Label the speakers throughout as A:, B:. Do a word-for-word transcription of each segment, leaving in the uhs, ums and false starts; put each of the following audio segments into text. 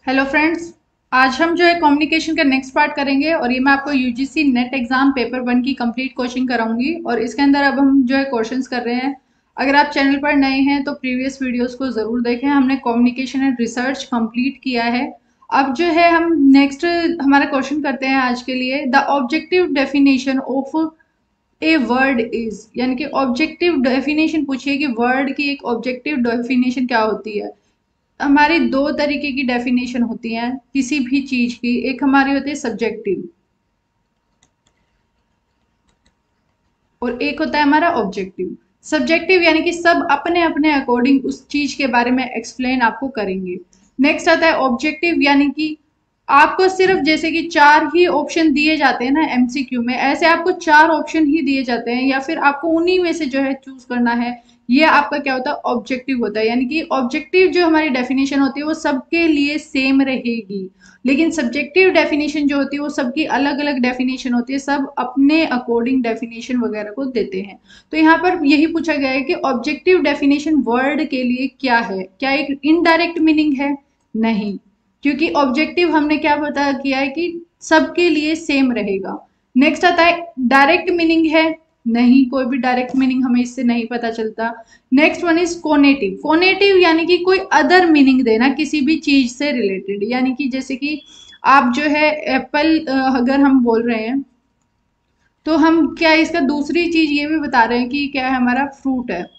A: Hello friends, आज हम जो है कम्युनिकेशन का नेक्स्ट पार्ट करेंगे और ये मैं आपको UGC NET exam paper one की कंप्लीट कोचिंग कराऊंगी। और इसके अंदर अब हम जो है क्वेश्चंस कर रहे हैं। अगर आप चैनल पर नए हैं तो प्रीवियस वीडियोस को ज़रूर देखें। हमने कम्युनिकेशन एंड रिसर्च कंप्लीट किया है। अब जो है हम नेक्स्ट हमारा क्वेश्चन करते हैं आज के लिए। The objective definition of a word is, यानी कि ऑब्जेक्टिव डेफिनेशन पूछिए कि वर्ड की एक ऑब्जेक्टिव डेफिनेशन क्या होती है। हमारी दो तरीके की डेफिनेशन होती हैं किसी भी चीज की। एक हमारी होती है सब्जेक्टिव और एक होता है हमारा ऑब्जेक्टिव। सब्जेक्टिव यानी कि सब अपने अपने अकॉर्डिंग उस चीज के बारे में एक्सप्लेन आपको करेंगे। नेक्स्ट आता है ऑब्जेक्टिव, यानी कि आपको सिर्फ जैसे कि चार ही ऑप्शन दिए जाते हैं ना एमसीक्यू में, ऐसे आपको चार ऑप्शन ही दिए जाते हैं या फिर आपको उन्हीं में से जो है चूज करना है। ये आपका क्या होता है, ऑब्जेक्टिव होता है। यानी कि ऑब्जेक्टिव जो हमारी डेफिनेशन होती है वो सबके लिए सेम रहेगी, लेकिन सब्जेक्टिव डेफिनेशन जो होती है वो सबकी अलग अलग डेफिनेशन होती है, सब अपने अकॉर्डिंग डेफिनेशन वगैरह को देते हैं। तो यहाँ पर यही पूछा गया है कि ऑब्जेक्टिव डेफिनेशन वर्ड के लिए क्या है। क्या एक इनडायरेक्ट मीनिंग है? नहीं, क्योंकि ऑब्जेक्टिव हमने क्या पता किया है कि सबके लिए सेम रहेगा। नेक्स्ट आता है डायरेक्ट मीनिंग है? नहीं, कोई भी डायरेक्ट मीनिंग हमें इससे नहीं पता चलता। Next one is connotative. Connotative यानी कि कोई अदर मीनिंग देना किसी भी चीज से रिलेटेड, यानी कि जैसे कि आप जो है एप्पल अगर हम बोल रहे हैं तो हम क्या इसका दूसरी चीज ये भी बता रहे हैं कि क्या है, हमारा फ्रूट है।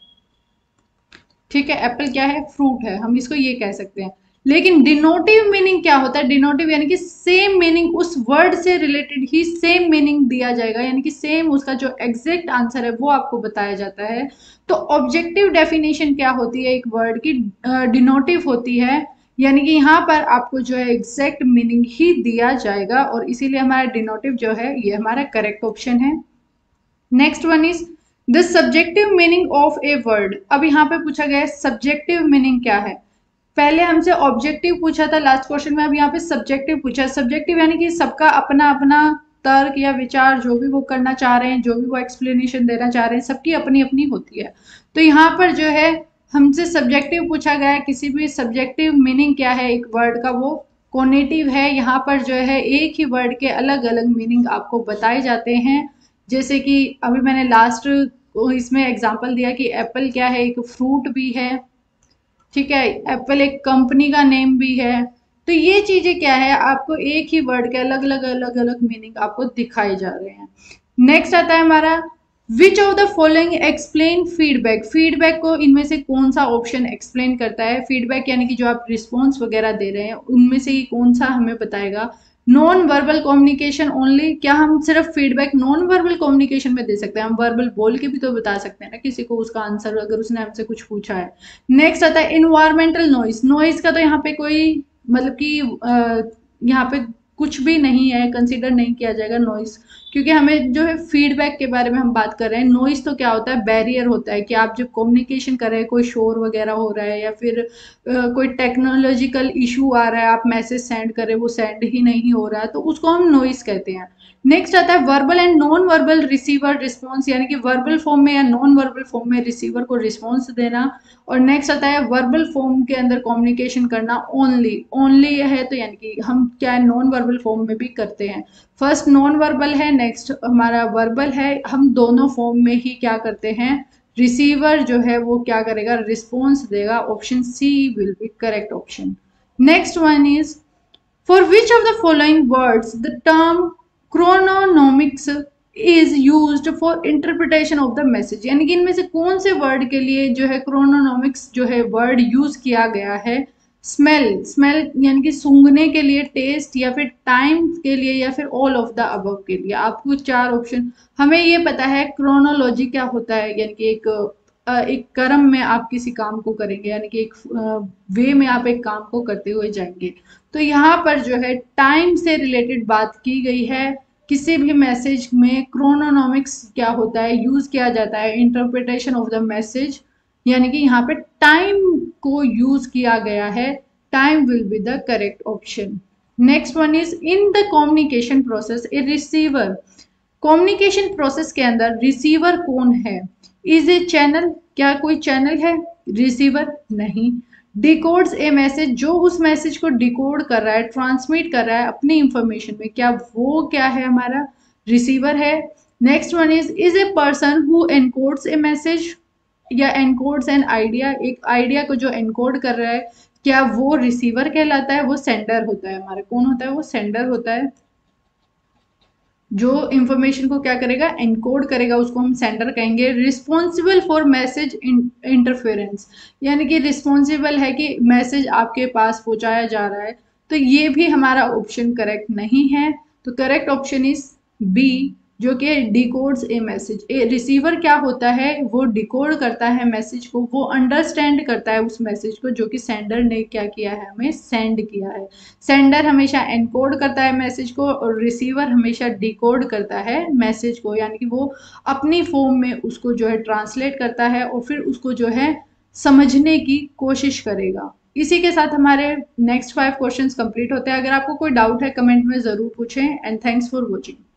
A: ठीक है, एप्पल क्या है, फ्रूट है, हम इसको ये कह सकते हैं। लेकिन डिनोटिव मीनिंग क्या होता है? डिनोटिव यानी कि सेम मीनिंग उस वर्ड से रिलेटेड ही सेम मीनिंग दिया जाएगा, यानी कि सेम उसका जो एग्जैक्ट आंसर है वो आपको बताया जाता है। तो ऑब्जेक्टिव डेफिनेशन क्या होती है एक वर्ड की? डिनोटिव होती है, यानी कि यहाँ पर आपको जो है एग्जैक्ट मीनिंग ही दिया जाएगा और इसीलिए हमारा डिनोटिव जो है ये हमारा करेक्ट ऑप्शन है। Next one is the subjective meaning of a word. अब यहाँ पे पूछा गया है सब्जेक्टिव मीनिंग क्या है। पहले हमसे ऑब्जेक्टिव पूछा था लास्ट क्वेश्चन में, अब यहाँ पे सब्जेक्टिव पूछा है। सब्जेक्टिव यानी कि सबका अपना अपना तर्क या विचार, जो भी वो करना चाह रहे हैं, जो भी वो एक्सप्लेनेशन देना चाह रहे हैं, सबकी अपनी अपनी होती है। तो यहाँ पर जो है हमसे सब्जेक्टिव पूछा गया है, किसी भी सब्जेक्टिव मीनिंग क्या है एक वर्ड का, वो कोनेटिव है। यहाँ पर जो है एक ही वर्ड के अलग अलग मीनिंग आपको बताए जाते हैं। जैसे कि अभी मैंने लास्ट इसमें एग्जांपल दिया कि एप्पल क्या है, एक फ्रूट भी है। ठीक है, एप्पल एक कंपनी का नेम भी है। तो ये चीजें क्या है, आपको एक ही वर्ड के अलग अलग अलग अलग मीनिंग आपको दिखाए जा रहे हैं। नेक्स्ट आता है हमारा which of the following explain feedback. Feedback को इनमें से कौन सा ऑप्शन एक्सप्लेन करता है? फीडबैक यानी कि जो आप रिस्पॉन्स वगैरह दे रहे हैं उनमें से ही कौन सा हमें बताएगा। Non verbal communication only. क्या हम सिर्फ फीडबैक नॉन वर्बल कम्युनिकेशन में दे सकते हैं? हम वर्बल बोल के भी तो बता सकते हैं ना किसी को उसका आंसर, अगर उसने हमसे कुछ पूछा है। नेक्स्ट आता है इन्वायरमेंटल नॉइज। नॉइज का तो यहाँ पे कोई मतलब कि यहाँ पे कुछ भी नहीं है, कंसीडर नहीं किया जाएगा नॉइज, क्योंकि हमें जो है फीडबैक के बारे में हम बात कर रहे हैं। नॉइज तो क्या होता है, बैरियर होता है कि आप जब कम्युनिकेशन कर रहे हैं, कोई शोर वगैरह हो रहा है या फिर uh, कोई टेक्नोलॉजिकल इशू आ रहा है, आप मैसेज सेंड कर रहे हैं वो सेंड ही नहीं हो रहा है, तो उसको हम नॉइज कहते हैं। नेक्स्ट आता है verbal and non verbal receiver response, यानी कि वर्बल फॉर्म में या नॉन वर्बल फॉर्म में रिसीवर को रिस्पॉन्स देना। और नेक्स्ट आता है वर्बल फॉर्म के अंदर कम्युनिकेशन करना ओनली। ओनली है तो यानी कि हम क्या है, नॉन वर्बल फॉर्म में भी करते हैं। फर्स्ट नॉन वर्बल है, नेक्स्ट हमारा वर्बल है, हम दोनों फॉर्म में ही क्या करते हैं, रिसीवर जो है वो क्या करेगा, रिस्पॉन्स देगा। Option C will be correct option. Next one is for which of the following words the term chronemics is used for interpretation of the message. यानी कि इनमें से कौन से वर्ड के लिए जो है क्रोनोनोमिक्स जो है वर्ड यूज किया गया है। स्मेल, स्मेल यानी कि सूंघने के लिए, टेस्ट या फिर टाइम के लिए या फिर ऑल ऑफ द अबव के लिए। आपको चार ऑप्शन, हमें ये पता है क्रोनोलॉजी क्या होता है, यानी कि एक एक क्रम में आप किसी काम को करेंगे, यानी कि एक वे में आप एक काम को करते हुए जाएंगे। तो यहाँ पर जो है टाइम से रिलेटेड बात की गई है। किसी भी मैसेज में क्रोनोनोमिक्स क्या होता है, यूज किया जाता है इंटरप्रिटेशन ऑफ द मैसेज, यानी कि यहाँ पे टाइम को यूज किया गया है। Time will be the correct option. Next one is in the communication process a receiver. Communication process के अंदर रिसीवर कौन है? Is a channel. क्या कोई चैनल है रिसीवर? नहीं। डिकोड्स ए मैसेज, जो उस मैसेज को डिकोड कर रहा है, ट्रांसमिट कर रहा है अपनी इंफॉर्मेशन में, क्या वो क्या है, हमारा रिसीवर है। Next one is is a person who encodes a message या एनकोड्स एन आइडिया, एक आइडिया को जो एनकोड कर रहा है, क्या वो रिसीवर कहलाता है, वो सेंडर होता है हमारा, कौन होता है, वो सेंडर होता है। जो इंफॉर्मेशन को क्या करेगा, एनकोड करेगा, उसको हम सेंडर कहेंगे। रिस्पॉन्सिबल फॉर मैसेज इंटरफेरेंस, यानी कि रिस्पॉन्सिबल है कि मैसेज आपके पास पहुंचाया जा रहा है, तो ये भी हमारा ऑप्शन करेक्ट नहीं है। तो करेक्ट ऑप्शन इज बी, जो कि डिकोड्स ए मैसेज। ए रिसीवर क्या होता है, वो डिकोड करता है मैसेज को, वो अंडरस्टैंड करता है उस मैसेज को जो कि सेंडर ने क्या किया है, हमें सेंड किया है। सेंडर हमेशा एनकोड करता है मैसेज को और रिसीवर हमेशा डिकोड करता है मैसेज को, यानी कि वो अपनी फॉर्म में उसको जो है ट्रांसलेट करता है और फिर उसको जो है समझने की कोशिश करेगा। इसी के साथ हमारे नेक्स्ट फाइव क्वेश्चंस कंप्लीट होते हैं। अगर आपको कोई डाउट है कमेंट में ज़रूर पूछें एंड थैंक्स फॉर वॉचिंग।